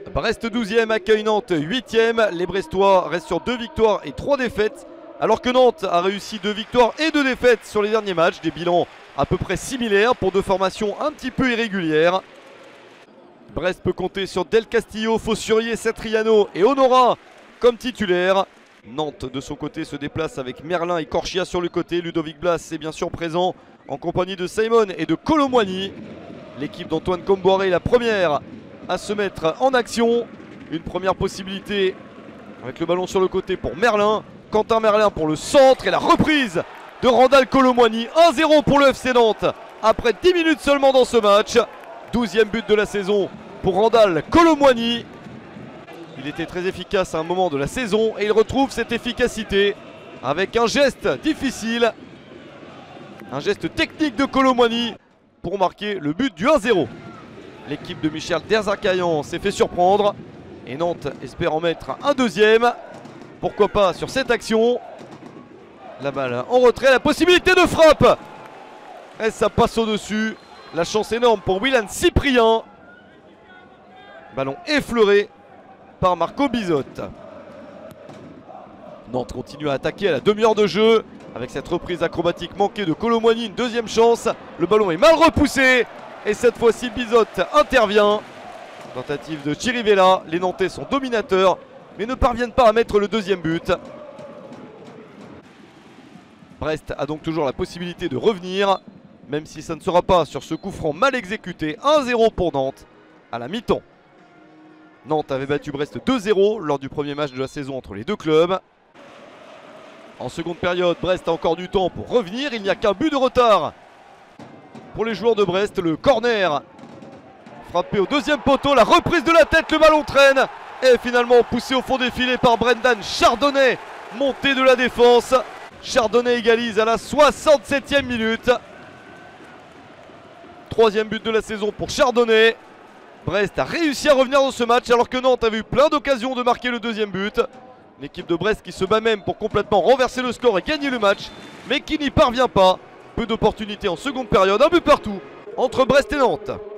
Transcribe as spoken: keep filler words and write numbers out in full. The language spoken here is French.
Brest douzième accueille Nantes huitième. Les Brestois restent sur deux victoires et trois défaites, alors que Nantes a réussi deux victoires et deux défaites sur les derniers matchs. Des bilans à peu près similaires pour deux formations un petit peu irrégulières. Brest peut compter sur Del Castillo, Fossurier, Satriano et Honora comme titulaires. Nantes de son côté se déplace avec Merlin et Corchia sur le côté. Ludovic Blas est bien sûr présent en compagnie de Simon et de Colomboigny. L'équipe d'Antoine Comboiré est la première à se mettre en action. Une première possibilité avec le ballon sur le côté pour Merlin. Quentin Merlin pour le centre et la reprise de Randal Colomboigny. un zéro pour le F C Nantes après dix minutes seulement dans ce match. douzième but de la saison pour Randal Colomboigny. Il était très efficace à un moment de la saison et il retrouve cette efficacité avec un geste difficile. Un geste technique de Colomboigny pour marquer le but du un zéro. L'équipe de Michel Derzakarian s'est fait surprendre et Nantes espère en mettre un deuxième. Pourquoi pas sur cette action. La balle en retrait, la possibilité de frappe. Et ça passe au-dessus. La chance énorme pour Willan Cyprien. Ballon effleuré par Marco Bizotte. Nantes continue à attaquer à la demi-heure de jeu. Avec cette reprise acrobatique manquée de Colomboigny, une deuxième chance. Le ballon est mal repoussé. Et cette fois-ci Bizotte intervient. Tentative de Chirivella. Les Nantais sont dominateurs mais ne parviennent pas à mettre le deuxième but. Brest a donc toujours la possibilité de revenir, même si ça ne sera pas sur ce coup franc mal exécuté. un zéro pour Nantes à la mi-temps. Nantes avait battu Brest deux zéro lors du premier match de la saison entre les deux clubs. En seconde période, Brest a encore du temps pour revenir. Il n'y a qu'un but de retard pour les joueurs de Brest. Le corner frappé au deuxième poteau, la reprise de la tête, le ballon traîne. Et finalement poussé au fond des filets par Brendan Chardonnay, montée de la défense. Chardonnay égalise à la soixante-septième minute. Troisième but de la saison pour Chardonnay. Brest a réussi à revenir dans ce match alors que Nantes avait eu plein d'occasions de marquer le deuxième but. L'équipe de Brest qui se bat même pour complètement renverser le score et gagner le match, mais qui n'y parvient pas. Peu d'opportunités en seconde période, un but partout entre Brest et Nantes.